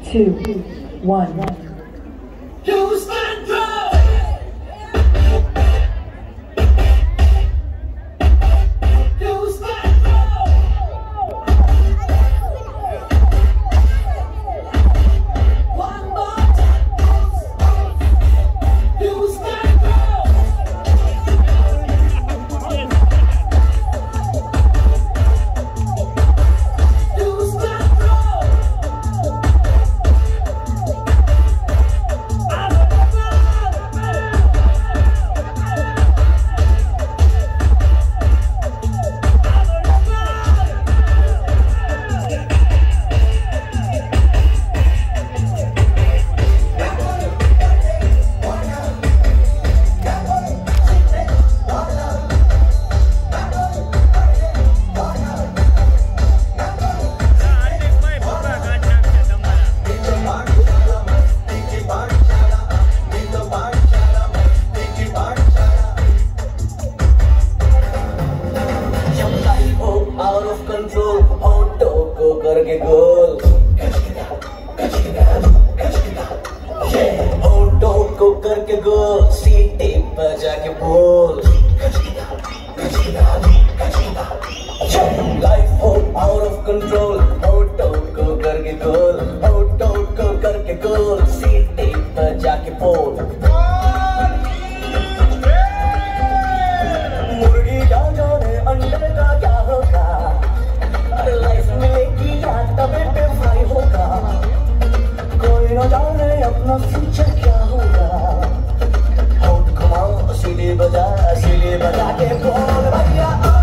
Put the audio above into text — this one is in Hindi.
2, 1. Houston, go! कंट्रोल ऑटो को करके गोल, ऑटो को करके गोल, सीटी बजा के बोल, लाइफ हो आउट ऑफ कंट्रोल, ऑटो को करके गोल, ऑटो को करके गोल, सीटी बजा के बोल। मुर्गी क्या जाने अंडे का क्या होगा, लाइफ मिलेगी या तबे पे फ्राई होगा, कोई न जाने अपना फ्यूचर क्या होगा। होट घुमाओ सीढ़ी बजा के बोल भैया।